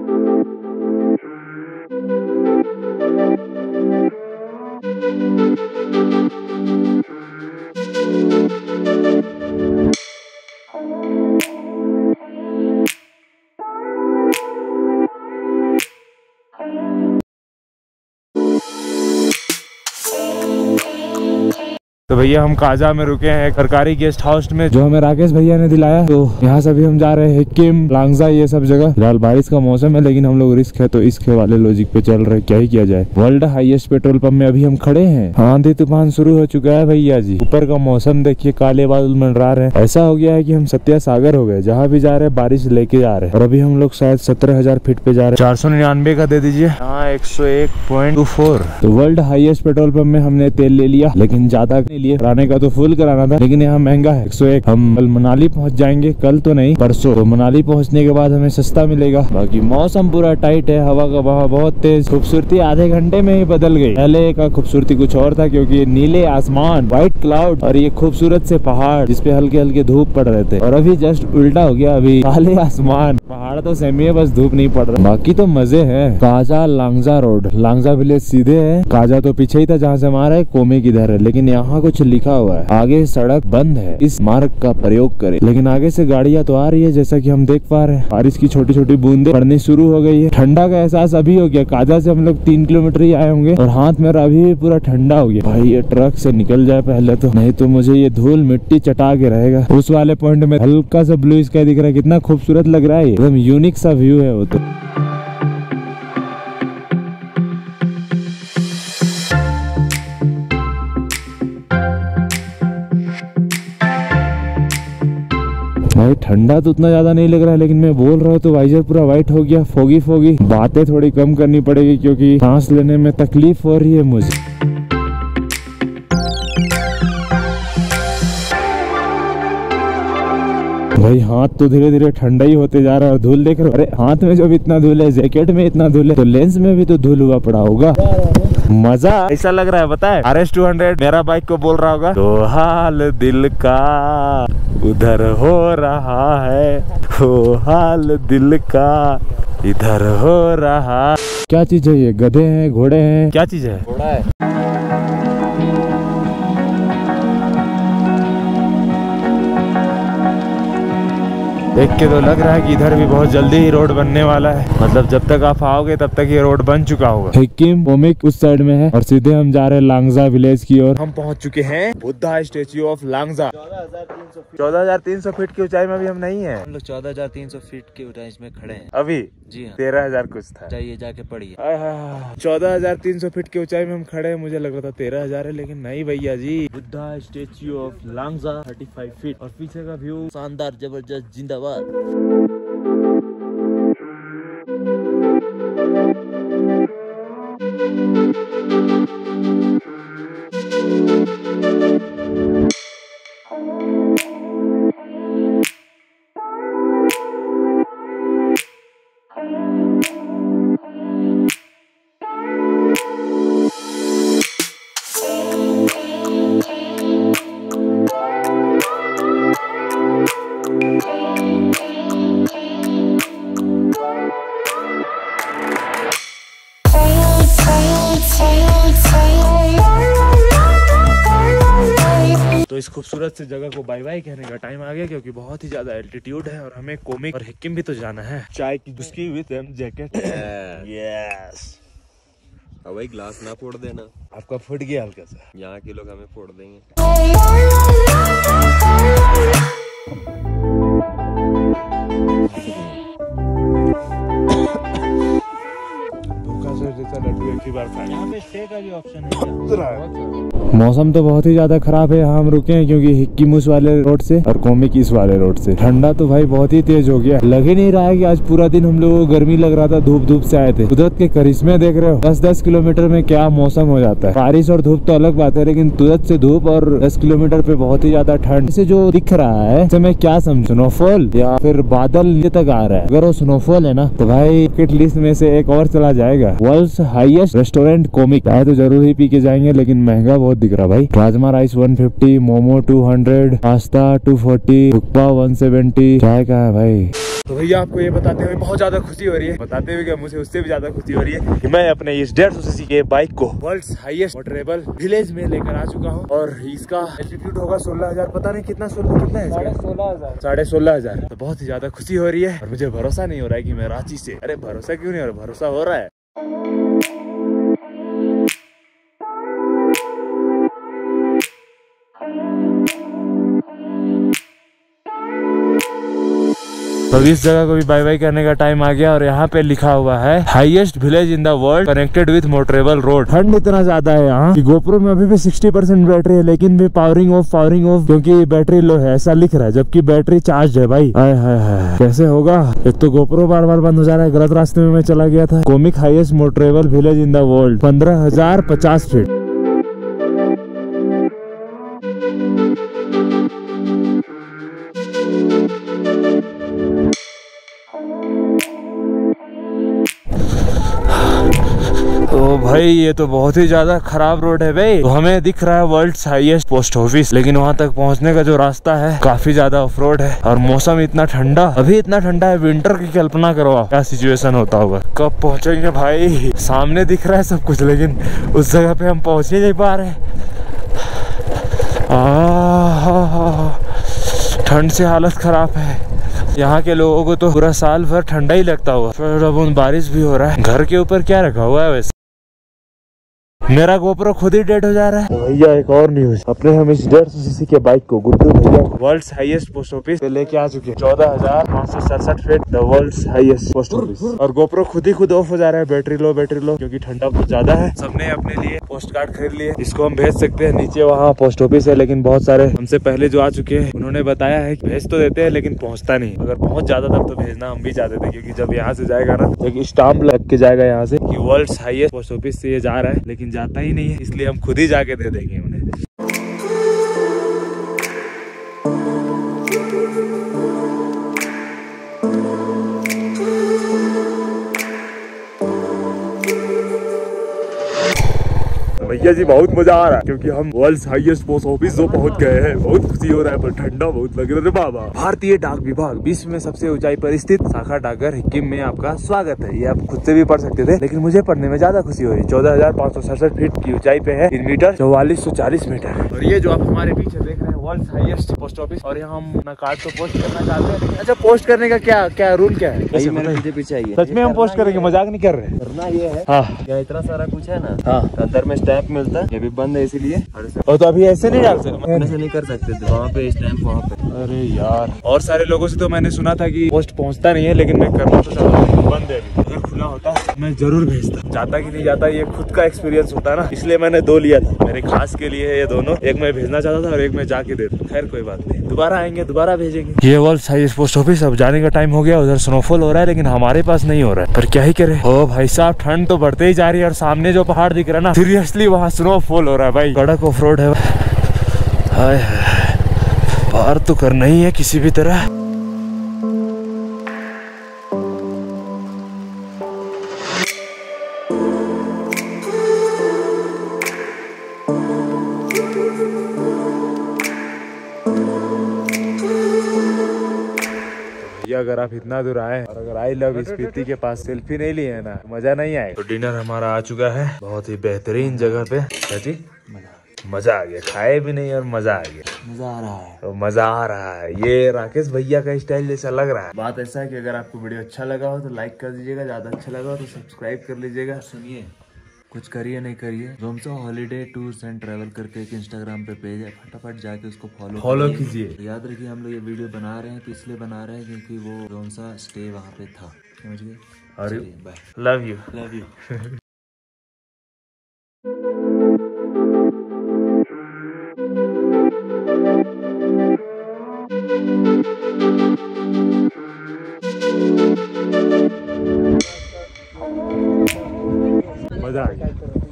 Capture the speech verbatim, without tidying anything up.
तो भैया हम काजा में रुके हैं सरकारी गेस्ट हाउस में, जो हमें राकेश भैया ने दिलाया। तो यहाँ से भी हम जा रहे हैं हिक्किम, लांगजा, ये सब जगह। फिलहाल बारिश का मौसम है लेकिन हम लोग रिस्क है तो इसके वाले लॉजिक पे चल रहे, क्या ही किया जाए। वर्ल्ड हाईएस्ट पेट्रोल पंप में अभी हम खड़े हैं। आंधी तूफान शुरू हो चुका है भैया जी। ऊपर का मौसम देखिए, काले बादल मंडरा रहे हैं। ऐसा हो गया है कि हम सत्या सागर हो गए, जहाँ भी जा रहे हैं बारिश लेके जा रहे हैं। और अभी हम लोग शायद सत्रह हजार फीट पे जा रहे हैं। चार सौ निन्यानवे का दे दीजिए। हाँ, एक सौ एक पॉइंट टू फोर। तो वर्ल्ड हाईएस्ट पेट्रोल पंप में हमने तेल ले लिया, लेकिन ज्यादा नहीं लिए। पुराने का तो फुल कराना था, लेकिन यहाँ महंगा है एक सौ एक। हम कल मनाली पहुँच जाएंगे, कल तो नहीं परसों। तो मनाली पहुँचने के बाद हमें सस्ता मिलेगा। बाकी मौसम पूरा टाइट है, हवा का बहाव बहुत तेज। खूबसूरती आधे घंटे में ही बदल गई। पहले का खूबसूरती कुछ और था, क्योंकि नीले आसमान, व्हाइट क्लाउड और ये खूबसूरत से पहाड़ जिसपे हल्के हल्के धूप पड़ रहे थे। और अभी जस्ट उल्टा हो गया, अभी काले आसमान, पहाड़ तो सेमी है, बस धूप नहीं पड़ रहा। बाकी तो मजे है। काजा लांगजा रोड, लांगजा विलेज सीधे है, काजा तो पीछे ही था जहाँ से हमारा है। कोमिक इधर है, लेकिन यहाँ कुछ लिखा हुआ है, आगे सड़क बंद है, इस मार्ग का प्रयोग करें। लेकिन आगे से गाड़ियां तो आ रही है, जैसा कि हम देख पा रहे हैं। बारिश की छोटी छोटी बूंदें पड़नी शुरू हो गई है। ठंडा का एहसास अभी हो गया। काजा से हम लोग तीन किलोमीटर ही आए होंगे और हाथ मेरा अभी भी पूरा ठंडा हो गया। भाई ये ट्रक से निकल जाए पहले तो, नहीं तो मुझे ये धूल मिट्टी चटा के रहेगा। उस वाले पॉइंट में हल्का सा ब्लू स्काई दिख रहा है, कितना खूबसूरत लग रहा है। एकदम यूनिक सा व्यू है वो तो। भाई ठंडा तो उतना ज्यादा नहीं लग रहा है, लेकिन मैं बोल रहा हूँ तो वाइजर पूरा व्हाइट हो गया, फोगी फोगी। बातें थोड़ी कम करनी पड़ेगी क्योंकि सांस लेने में तकलीफ हो रही है मुझे। भाई हाथ तो धीरे धीरे ठंडा ही होते जा रहा है और धूल देख रहे हो। अरे हाथ में जब इतना धूल है, जैकेट में इतना धूल है, तो लेंस में भी तो धूल हुआ पड़ा होगा। मजा ऐसा लग रहा है, पता है आर एस टू हंड्रेड मेरा बाइक को बोल रहा होगा, तो हाल दिल का उधर हो रहा है, तो हाल दिल का इधर हो रहा। क्या चीज है ये? गधे हैं, घोड़े हैं, क्या चीज है? घोड़ा है। देख के तो लग रहा है कि इधर भी बहुत जल्दी ही रोड बनने वाला है। मतलब जब तक आप आओगे तब तक ये रोड बन चुका होगा। हिक्किम कोमिक उस साइड में है और सीधे हम जा रहे हैं लांगजा विलेज की ओर। हम पहुंच चुके हैं बुद्धा स्टेच्यू ऑफ लांगजा। चौदह हजार तीन सौ फीट की ऊंचाई में अभी हम नहीं है। हम लोग चौदह हजार तीन सौ फीट की ऊंचाई में खड़े हैं अभी। जी हाँ, तेरह हजार कुछ था। जाइए जाके पढ़िए। चौदह हजार तीन सौ फीट की ऊंचाई में हम खड़े हैं। मुझे लग रहा था तेरह हजार है, लेकिन नहीं भैया जी, Buddha statue of Langza thirty five feet. और पीछे का व्यू शानदार, जबरदस्त, जिंदाबाद। तो इस खूबसूरत से जगह को बाय बाय कहने का टाइम आ गया, क्योंकि बहुत ही ज्यादा एल्टीट्यूड है और हमें कोमिक और हिक्किम भी तो जाना है। चाय की उसकी विद जैकेट। यस। अब भाई ग्लास ना फोड़ देना। आपका फट गया हल्का सा। यहाँ के लोग हमें फोड़ देंगे। यहाँ पे स्टे का भी ऑप्शन है। मौसम तो बहुत ही ज्यादा खराब है। यहाँ हम रुके हैं क्योंकि हिक्किम उस वाले रोड से और कोमिक इस वाले रोड से। ठंडा तो भाई बहुत ही तेज हो गया। लग ही नहीं रहा है कि आज पूरा दिन हम लोगों को गर्मी लग रहा था। धूप धूप से आए थे। कुदरत के करिश्मे देख रहे हो। दस दस किलोमीटर में क्या मौसम हो जाता है। बारिश और धूप तो अलग बात है, लेकिन तुरंत से धूप और दस किलोमीटर पे बहुत ही ज्यादा ठंड से जो दिख रहा है, मैं क्या समझ, स्नोफॉल या फिर बादल नीचे तक आ रहा है। अगर वो स्नोफॉल है ना, तो भाई बकेट लिस्ट में से एक और चला जाएगा। World's highest restaurant Komic. चाहे तो जरूर ही पी के जाएंगे, लेकिन महंगा बहुत दिख रहा भाई। Rajma rice one fifty, momo two hundred, pasta two forty, thukpa one seventy. चाय का है भाई। तो भैया आपको ये बताते हुए बहुत ज्यादा खुशी हो रही है, बताते हुए कि मुझे उससे भी ज्यादा खुशी हो रही है कि मैं अपने इस डेढ़ सौ सीसी के बाइक को वर्ल्ड्स हाईएस्ट मोटरेबल विलेज में लेकर आ चुका हूँ और इसका एल्टीट्यूड होगा सोलह हजार, पता नहीं कितना सोलह कितना है साढ़े सोलह हजार साढ़े सोलह हजार तो बहुत ही ज्यादा खुशी हो रही है और मुझे भरोसा नहीं हो रहा है कि मैं रांची से, अरे भरोसा क्यों नहीं हो रहा, भरोसा हो रहा है। तो इस जगह को भी बाय बाय करने का टाइम आ गया और यहाँ पे लिखा हुआ है highest village in the world connected with motorable road. ठंड इतना ज्यादा है यहाँ कि गोप्रो में अभी भी साठ परसेंट बैटरी है लेकिन भी पावरिंग ऑफ पावरिंग ऑफ क्योंकि बैटरी लो है ऐसा लिख रहा है, जबकि बैटरी चार्ज है भाई। आय हाय हाय कैसे होगा, एक तो गोप्रो बार बार बंद हो जा रहा है, गलत रास्ते में मैं चला गया था। Komic highest motorable village in the world पंद्रह हजार पचास फीट। तो भाई ये तो बहुत ही ज्यादा खराब रोड है भाई। तो हमें दिख रहा है वर्ल्ड्स हाईएस्ट पोस्ट ऑफिस, लेकिन वहां तक पहुंचने का जो रास्ता है काफी ज्यादा ऑफ रोड है और मौसम इतना ठंडा, अभी इतना ठंडा है, विंटर की कल्पना करो क्या सिचुएशन होता होगा। कब पहुंचेंगे भाई, सामने दिख रहा है सब कुछ लेकिन उस जगह पे हम पहुंच ही नहीं पा रहे। ठंड से हालत खराब है, यहाँ के लोगों को तो पूरा साल भर ठंडा ही लगता हुआ, फिर अब बारिश भी हो रहा है। घर के ऊपर क्या रखा हुआ है वैसे, मेरा गोप्रो खुद ही डेड हो जा रहा है। तो भैया एक और न्यूज, अपने हम इस डेढ़ सौ सीसी के बाइक को गुड्डू भैया वर्ल्ड्स हाईएस्ट पोस्ट ऑफिस पे लेके आ चुके हैं। चौदह हजार पाँच सौ सड़सठ feet the world's highest post office. और गोप्रो खुद ही खुद ऑफ हो जा रहा है, बैटरी लो बैटरी लो क्योंकि ठंडा बहुत ज्यादा है। सबने अपने लिए पोस्ट कार्ड खरीद लिए, इसको हम भेज सकते हैं। नीचे वहाँ पोस्ट ऑफिस है लेकिन बहुत सारे हमसे पहले जो आ चुके हैं उन्होंने बताया है कि भेज तो देते हैं लेकिन पहुँचता नहीं। अगर पहुँच जाता तब तो भेजना हम भी चाहते थे, क्योंकि जब यहाँ से जाएगा ना एक स्टाम्प लग के जाएगा यहाँ से कि वर्ल्ड्स हाईएस्ट पोस्ट ऑफिस से ये जा रहा है, लेकिन जाता ही नहीं है, इसलिए हम खुद ही जाके दे देंगे उन्हें। भैया जी बहुत मजा आ रहा है क्योंकि हम वर्ल्ड्स हाईएस्ट पोस्ट ऑफिस जो पहुंच गए हैं। बहुत खुशी हो रहा है पर ठंडा बहुत लग रहा है बाबा। भारतीय डाक विभाग विश्व में सबसे ऊंचाई पर स्थित शाखा डाकघर हिक्किम में आपका स्वागत है। ये आप खुद से भी पढ़ सकते थे लेकिन मुझे पढ़ने में ज्यादा खुशी हो रही है। चौदह हजार पाँच सौ सड़सठ फीट की ऊंचाई पे है, तीन मीटर चौवालीस सौ चालीस मीटर। और ये जो आप हमारे पीछे देख रहे हैं वर्ल्ड्स हाईएस्ट पोस्ट ऑफिस, और यहाँ हम अपना कार्ड तो पोस्ट करना चाहते हैं। अच्छा पोस्ट करने का क्या क्या रूल क्या है, पीछे पीछे आइए। सच में हम पोस्ट करेंगे, मजाक नहीं कर रहे। करना ये है हाँ क्या इतना सारा कुछ है ना। हाँ अंदर में स्टैम्प मिलता है, ये भी बंद है इसीलिए। और तो अभी ऐसे नहीं डाल सकते, ऐसे नहीं कर सकते थे, वहाँ पे स्टैम्प वहाँ पे। अरे यार, और सारे लोगों से तो मैंने सुना था कि पोस्ट पहुंचता नहीं है, लेकिन मैं करना तो चाहता हूँ, बंद है। अगर खुला होता मैं जरूर भेजता। जाता कि नहीं जाता ये खुद का एक्सपीरियंस होता है ना, इसलिए मैंने दो लिया था। मेरे खास के लिए है ये दोनों, एक मैं भेजना चाहता था और एक मैं जाके देता। खैर कोई बात नहीं, दोबारा आएंगे दोबारा भेजेंगे। ये वर्ल्ड्स हाईएस्ट पोस्ट ऑफिस, अब जाने का टाइम हो गया। उधर स्नोफॉल हो रहा है लेकिन हमारे पास नहीं हो रहा है, पर क्या ही करे। ओ भाई साहब, ठंड तो बढ़ते ही जा रही है और सामने जो पहाड़ दिख रहा है ना, सीरियसली वहाँ स्नोफॉल हो रहा है भाई। कड़क ऑफ रोड है, हाय पार तो करना ही है किसी भी तरह। अगर आप इतना दूर आए और अगर आई लव स्पीति के पास सेल्फी नहीं लिए है ना, मजा नहीं आएगा। तो डिनर हमारा आ चुका है बहुत ही बेहतरीन जगह पे। जी मजा आ गया, खाए भी नहीं और मजा आ गया। मजा आ रहा है, तो मजा आ रहा है। ये राकेश भैया का स्टाइल जैसा लग रहा है। बात ऐसा है कि अगर आपको वीडियो अच्छा लगा हो तो लाइक कर दीजिएगा, ज्यादा अच्छा लगा हो तो सब्सक्राइब कर लीजिएगा। सुनिए, कुछ करिए नहीं करिए, Jomsa holiday tours and travel करके एक इंस्टाग्राम पे पेज है, फटाफट जाके उसको फॉलो फॉलो कीजिए। याद रखिए हम लोग ये वीडियो बना रहे हैं तो इसलिए बना रहे हैं क्योंकि वो जोमसा स्टे वहाँ पे था, समझ गए। और bye, love you love you. मजा आ गया।